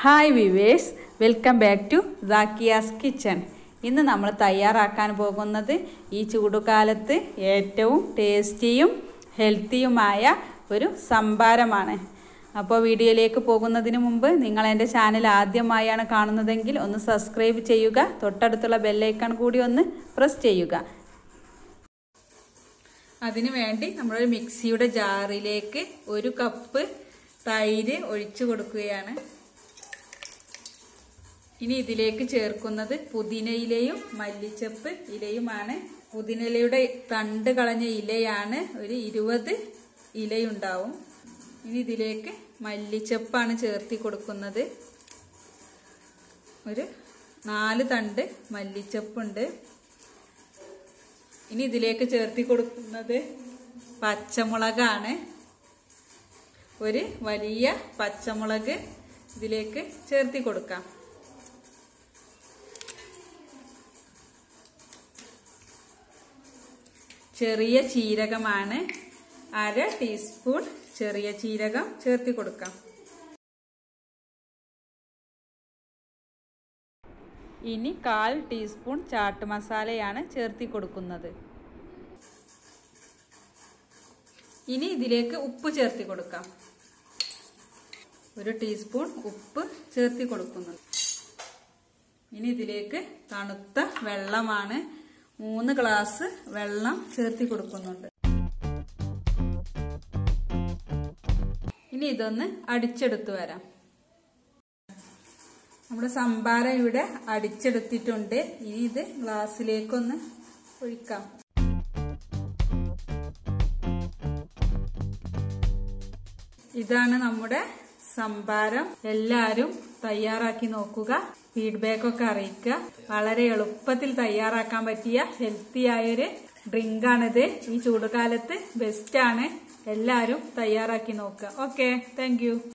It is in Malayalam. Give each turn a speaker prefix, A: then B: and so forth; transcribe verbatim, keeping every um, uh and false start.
A: Hi viewers, welcome back to Zakia's kitchen. ഇന്ന് നമ്മൾ തയ്യാറാക്കാൻ പോകുന്നത് ഈ ചൂടുകാലത്ത് ഏറ്റവും ടേസ്റ്റിയും ഹെൽത്തിയുമായ ഒരു സംഭാരമാണ്. അപ്പോൾ വീഡിയോയിലേക്ക് പോകുന്നതിന് മുമ്പ് നിങ്ങൾ എൻ്റെ ചാനൽ ആദ്യമായാണ് കാണുന്നതെങ്കിൽ ഒന്ന് സബ്സ്ക്രൈബ് ചെയ്യുക, തൊട്ടടുത്തുള്ള ബെല്ലൈക്കൺ കൂടി ഒന്ന് പ്രസ് ചെയ്യുക. അതിനു വേണ്ടി നമ്മളൊരു മിക്സിയുടെ ജാറിലേക്ക് ഒരു കപ്പ് തൈര് ഒഴിച്ചു കൊടുക്കുകയാണ്. ഇനി ഇതിലേക്ക് ചേർക്കുന്നത് പുതിനയിലയും മല്ലിച്ചപ്പ് ഇലയുമാണ്. പുതിനയിലയുടെ തണ്ട് കളഞ്ഞ ഇലയാണ്, ഒരു ഇരുപത് ഇലയുണ്ടാവും. ഇനി ഇതിലേക്ക് മല്ലിച്ചപ്പാണ് ചേർത്തി കൊടുക്കുന്നത്. ഒരു നാല് തണ്ട് മല്ലിച്ചപ്പുണ്ട്. ഇനി ഇതിലേക്ക് ചേർത്തി കൊടുക്കുന്നത് പച്ചമുളകാണ്. ഒരു വലിയ പച്ചമുളക് ഇതിലേക്ക് ചേർത്തി കൊടുക്കാം. ചെറിയ ജീരകമാണ്, അര ടീസ്പൂൺ ചെറിയ ജീരകം ചേർത്തി കൊടുക്കാം. ഇനി കാൽ ടീസ്പൂൺ ചാട്ട് മസാലയാണ് ചേർത്തി കൊടുക്കുന്നത്. ഇനി ഇതിലേക്ക് ഉപ്പ് ചേർത്തി കൊടുക്കാം. ഒരു ടീസ്പൂൺ ഉപ്പ് ചേർത്തി കൊടുക്കുന്നു. ഇനി ഇതിലേക്ക് തണുത്ത വെള്ളമാണ്, മൂന്ന് ഗ്ലാസ് വെള്ളം ചേർത്തി കൊടുക്കുന്നുണ്ട്. ഇനി ഇതൊന്ന് അടിച്ചെടുത്തു വരാം. നമ്മുടെ സംഭാരം ഇവിടെ അടിച്ചെടുത്തിട്ടുണ്ട്. ഇനി ഇത് ഗ്ലാസ്സിലേക്കൊന്ന് ഒഴിക്കാം. ഇതാണ് നമ്മുടെ സംഭാരം. എല്ലാവരും തയ്യാറാക്കി നോക്കുക, ഫീഡ്ബാക്ക് ഒക്കെ അറിയിക്കുക. വളരെ എളുപ്പത്തിൽ തയ്യാറാക്കാൻ പറ്റിയ ഹെൽത്തി ആയൊരു ഡ്രിങ്ക് ആണിത്. ഈ ചൂടുകാലത്ത് ബെസ്റ്റ് ആണ്. എല്ലാവരും തയ്യാറാക്കി നോക്കുക. Okay, thank U.